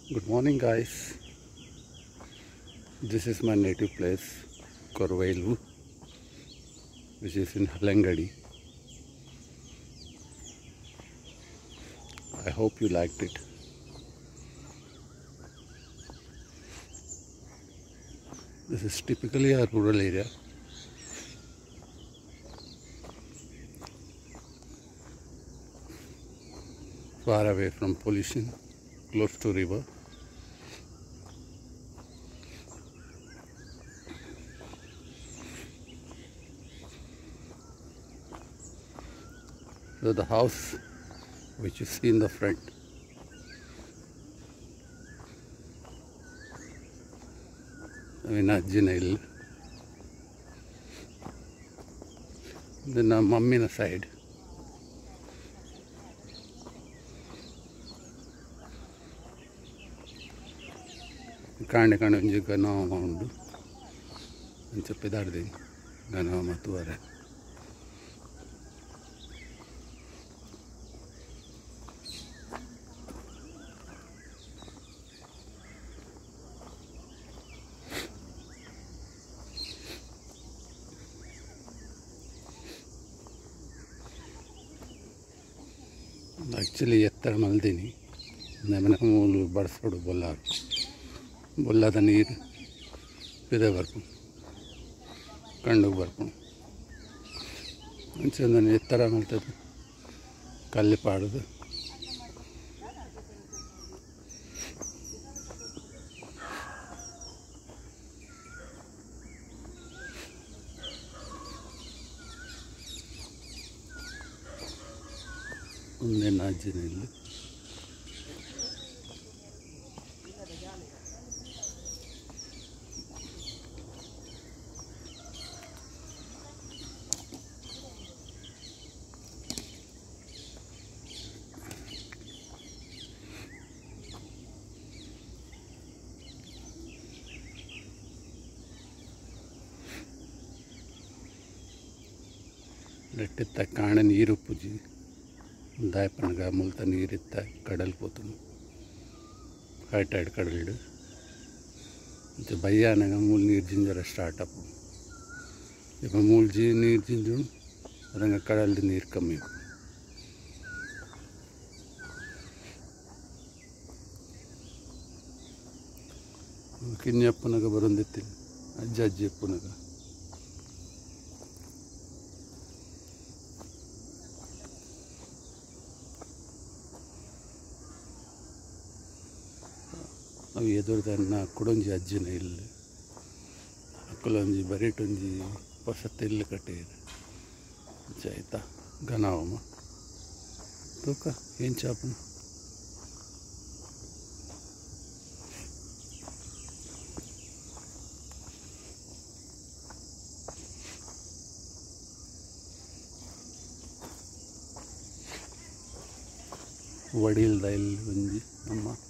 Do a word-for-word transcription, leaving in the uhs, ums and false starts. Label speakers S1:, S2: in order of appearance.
S1: Good morning, guys. This is my native place, Korvailu, which is in Halangadi. I hope you liked it. This is typically a rural area. Far away from pollution, close to river. So the house which you see in the front, Vinajjina illu. Then our mummina side. ಕಾಂಡೆ ಕಾಂಡೆ ಒಂಜಿ ಗನವ ಉಂಡು ಅಂಚ ಪೆದಾರ್ದೆ ಗನವ ಮತ್ತುವರೆ actually ಎತ್ತರ ಮಲ್ದೀನಿ ನಮ್ಮನೆ ಮೂಲು ಬಡಿಸ್ಬಿಡು ಬೊಲ್ಲ ಬೊಲ್ಲದ ನೀರು ಪಿದೆ ಬರ್ಕೊಂಡು ಕಂಡುಗೆ ಬರ್ಕೊಂಡು ಮುಂಚೆ ನಾನು ಎತ್ತರ ಮಲ್ತದ್ದು ಕಲ್ಲಿ ಪಾಡೋದು ಒಂದೇ ನಾಜಿನ ಇಲ್ಲಿ రెట్టిత్త కాణ నీరు పుజి దాయపనగా ముల్త నీరిత్త కడలు పోతుంది హై టైడ్ కడలు ಮತ್ತೆ ಭಯಾನಾಗ ಮೂಲ ನೀರು ಜಿಂಜರ ಸ್ಟಾರ್ಟ್ ಅಪ್ಪು ಈಗ ಮೂಲ ಜಿ ನೀರು ಜಿಂಜು ಅದಂಗೆ ಕಡಲ್ದು ನೀರು ಕಮ್ಮಿ ಕಿನ್ನಿ ಅಪ್ಪನಾಗ ಬರೊಂದಿತ್ತೀನಿ ಅಜ್ಜ ಅಜ್ಜಿ ಅಪ್ಪನಾಗ ಅವು ಎದುರ್ದನ್ನ ಕುಡೊಂಜಿ ಅಜ್ಜಿನ ಇಲ್ಲಿ ಅಕ್ಕಲೊಂಜಿ ಬರೀಟೊಂಜಿ ಹೊಸತ್ತು ಇಲ್ಲಿ ಕಟ್ಟಿದೆ ಆಯ್ತಾ ಘನವಮ್ಮ ತೂಕ ಏನು ಚಾಪನ ವಡಿಲ್ದ ಇಲ್ಲಿ ಒಂಜಿ ಅಮ್ಮ